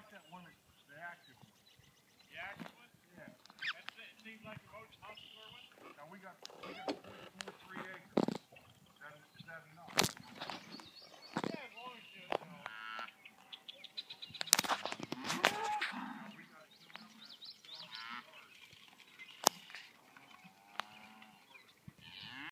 like that one, the active one. The active one? Yeah. It seems like the most